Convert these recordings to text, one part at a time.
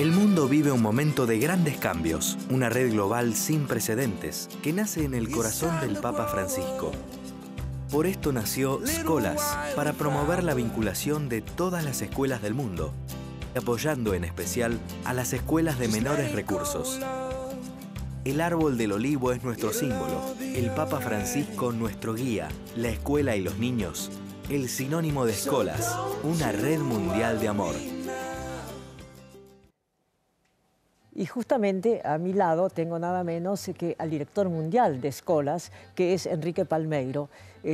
El mundo vive un momento de grandes cambios, una red global sin precedentes que nace en el corazón del Papa Francisco. Por esto nació Scholas, para promover la vinculación de todas las escuelas del mundo, apoyando en especial a las escuelas de menores recursos. El árbol del olivo es nuestro símbolo, el Papa Francisco nuestro guía, la escuela y los niños, el sinónimo de Scholas, una red mundial de amor. Y justamente a mi lado tengo nada menos que al director mundial de Scholas, que es Enrique Palmeiro.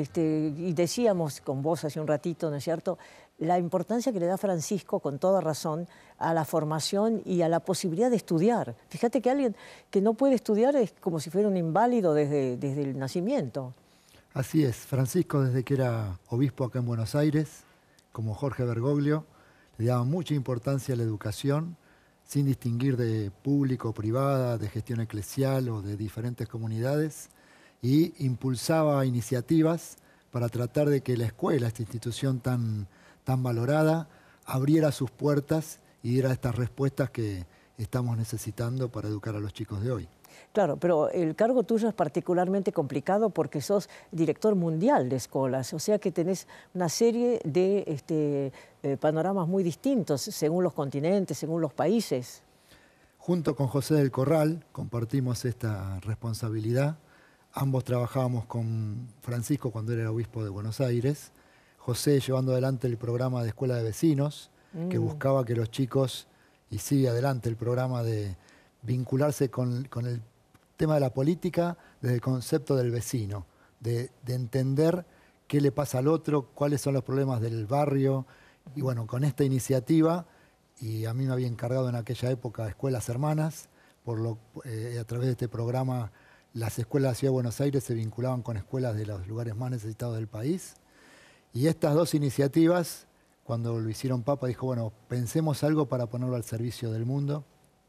Y decíamos con vos hace un ratito, ¿no es cierto?, la importancia que le da Francisco, con toda razón, a la formación y a la posibilidad de estudiar. Fíjate que alguien que no puede estudiar es como si fuera un inválido desde el nacimiento. Así es, Francisco desde que era obispo acá en Buenos Aires, como Jorge Bergoglio, le daba mucha importancia a la educación, sin distinguir de público o privada, de gestión eclesial o de diferentes comunidades, y impulsaba iniciativas para tratar de que la escuela, esta institución tan valorada, abriera sus puertas y diera estas respuestas que estamos necesitando para educar a los chicos de hoy. Claro, pero el cargo tuyo es particularmente complicado porque sos director mundial de Scholas, o sea que tenés una serie de panoramas muy distintos según los continentes, según los países. Junto con José del Corral compartimos esta responsabilidad. Ambos trabajábamos con Francisco cuando era obispo de Buenos Aires. José llevando adelante el programa de Escuela de Vecinos, que buscaba que los chicos, y sigue adelante el programa de vincularse con el tema de la política desde el concepto del vecino, de entender qué le pasa al otro, cuáles son los problemas del barrio. Y bueno, con esta iniciativa, y a mí me había encargado en aquella época Escuelas Hermanas, a través de este programa las escuelas de la Ciudad de Buenos Aires se vinculaban con escuelas de los lugares más necesitados del país. Y estas dos iniciativas, cuando lo hicieron Papa, dijo, bueno, pensemos algo para ponerlo al servicio del mundo.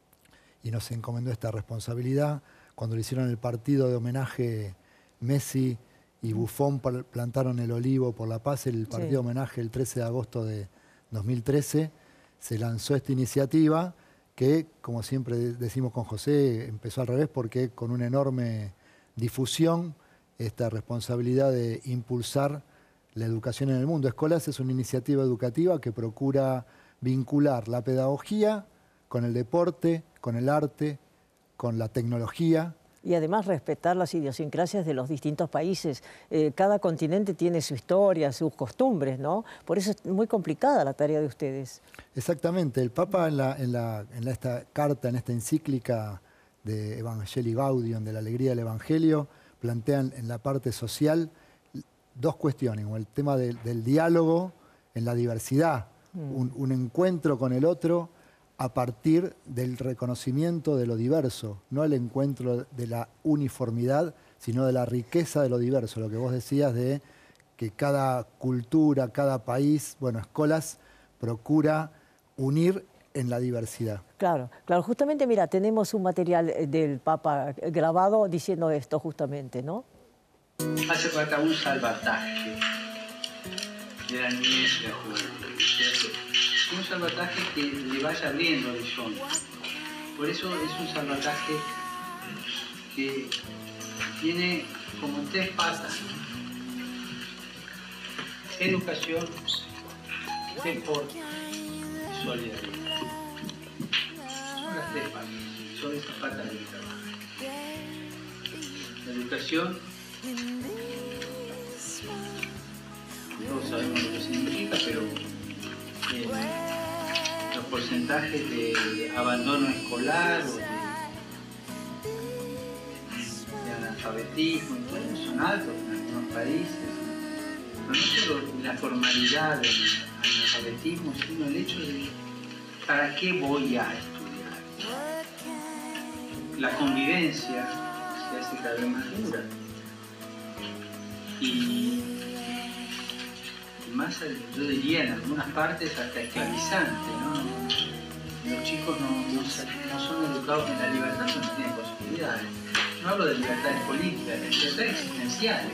Y nos encomendó esta responsabilidad. Cuando le hicieron el partido de homenaje, Messi y Buffon plantaron el olivo por la paz, el partido de homenaje el 13 de agosto de 2013, se lanzó esta iniciativa que, como siempre decimos con José, empezó al revés porque con una enorme difusión, esta responsabilidad de impulsar la educación en el mundo. Scholas es una iniciativa educativa que procura vincular la pedagogía con el deporte, con el arte, con la tecnología. Y además respetar las idiosincrasias de los distintos países. Cada continente tiene su historia, sus costumbres, ¿no? Por eso es muy complicada la tarea de ustedes. Exactamente. El Papa en esta carta, en esta encíclica de Evangelii Gaudium, de la alegría del Evangelio, plantean en la parte social dos cuestiones, como el tema del diálogo en la diversidad, un encuentro con el otro a partir del reconocimiento de lo diverso, no el encuentro de la uniformidad, sino de la riqueza de lo diverso, lo que vos decías de que cada cultura, cada país, bueno, Scholas procura unir en la diversidad. Claro, claro, justamente mira, tenemos un material del Papa grabado diciendo esto justamente, ¿no? Hace falta un salvataje de la niñez y la juventud, ¿cierto? Un salvataje que le vaya abriendo horizontes. Por eso es un salvataje que tiene como tres patas: educación, deporte y solidaridad. Son las tres patas, son esas patas del trabajo. La educación, todos sabemos lo que significa, pero los porcentajes de abandono escolar o de analfabetismo son altos en algunos países. Pero no solo la formalidad del analfabetismo, sino el hecho de ¿para qué voy a estudiar? La convivencia se hace cada vez más dura. Y más, yo diría, en algunas partes hasta esclavizante, ¿no? Los chicos no son educados en la libertad, no tienen posibilidades. No hablo de libertades políticas, de libertades existenciales.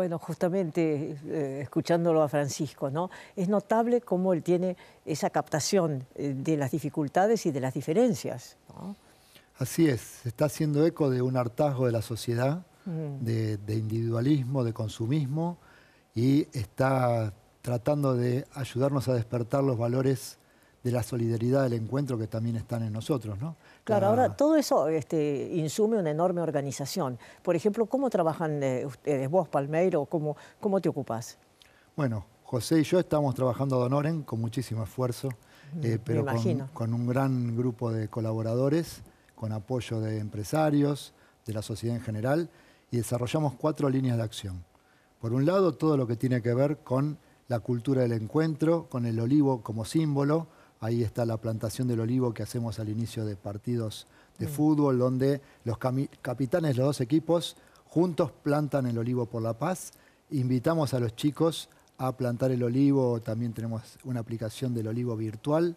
Bueno, justamente escuchándolo a Francisco, ¿no? Es notable cómo él tiene esa captación de las dificultades y de las diferencias, ¿no? Así es, se está haciendo eco de un hartazgo de la sociedad, de individualismo, de consumismo, y está tratando de ayudarnos a despertar los valores de la solidaridad, del encuentro que también están en nosotros, ¿no? Claro, ahora todo eso insume una enorme organización. Por ejemplo, ¿cómo trabajan ustedes? Vos, Palmeiro, ¿cómo te ocupás? Bueno, José y yo estamos trabajando ad honorem con muchísimo esfuerzo, pero con un gran grupo de colaboradores, con apoyo de empresarios, de la sociedad en general, y desarrollamos 4 líneas de acción. Por un lado, todo lo que tiene que ver con la cultura del encuentro, con el olivo como símbolo. Ahí está la plantación del olivo que hacemos al inicio de partidos de fútbol, donde los capitanes de los 2 equipos juntos plantan el olivo por la paz. Invitamos a los chicos a plantar el olivo. También tenemos una aplicación del olivo virtual,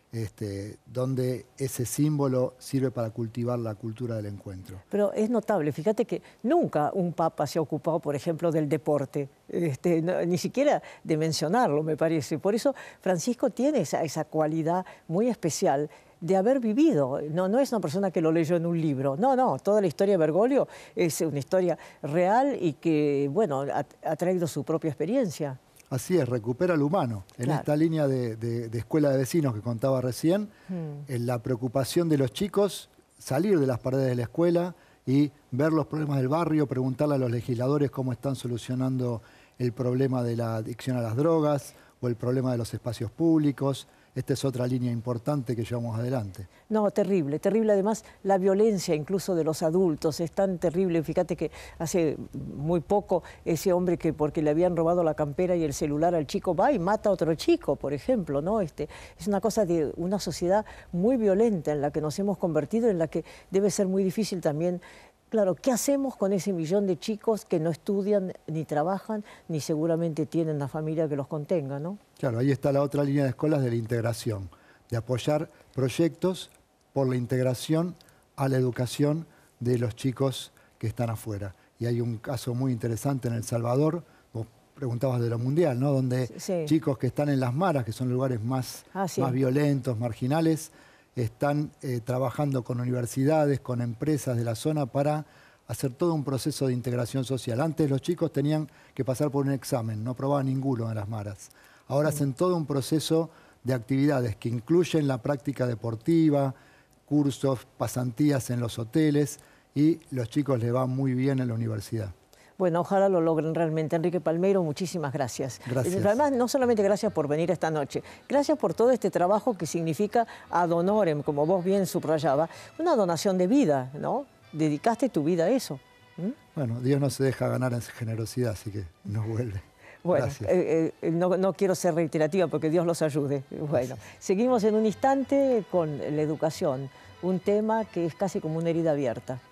donde ese símbolo sirve para cultivar la cultura del encuentro. Pero es notable, fíjate que nunca un papa se ha ocupado, por ejemplo, del deporte, ni siquiera de mencionarlo, me parece. Por eso Francisco tiene esa cualidad muy especial de haber vivido. No es una persona que lo leyó en un libro. No, toda la historia de Bergoglio es una historia real y que, bueno, ha traído su propia experiencia. Así es, recupera lo humano. En esta línea de escuela de vecinos que contaba recién, en la preocupación de los chicos, salir de las paredes de la escuela y ver los problemas del barrio, preguntarle a los legisladores cómo están solucionando el problema de la adicción a las drogas o el problema de los espacios públicos. Esta es otra línea importante que llevamos adelante. No, terrible, terrible. Además, la violencia incluso de los adultos es tan terrible. Fíjate que hace muy poco ese hombre que porque le habían robado la campera y el celular al chico va y mata a otro chico, por ejemplo, ¿no? Es una cosa de una sociedad muy violenta en la que nos hemos convertido, en la que debe ser muy difícil también. Claro, ¿qué hacemos con ese millón de chicos que no estudian, ni trabajan, ni seguramente tienen una familia que los contenga, ¿no? Claro, ahí está la otra línea de escuelas de la integración, de apoyar proyectos por la integración a la educación de los chicos que están afuera. Y hay un caso muy interesante en El Salvador, vos preguntabas de lo mundial, ¿no? Donde chicos que están en las maras, que son lugares más violentos, marginales, están trabajando con universidades, con empresas de la zona para hacer todo un proceso de integración social. Antes los chicos tenían que pasar por un examen, no aprobaban ninguno en las maras. Ahora hacen todo un proceso de actividades que incluyen la práctica deportiva, cursos, pasantías en los hoteles, y los chicos les va muy bien en la universidad. Bueno, ojalá lo logren realmente. Enrique Palmeiro, muchísimas gracias. Gracias. Además, no solamente gracias por venir esta noche, gracias por todo este trabajo que significa ad honorem, como vos bien subrayaba, una donación de vida, ¿no? Dedicaste tu vida a eso. Bueno, Dios no se deja ganar en generosidad, así que nos vuelve. Bueno, no quiero ser reiterativa porque Dios los ayude. Bueno, seguimos en un instante con la educación, un tema que es casi como una herida abierta.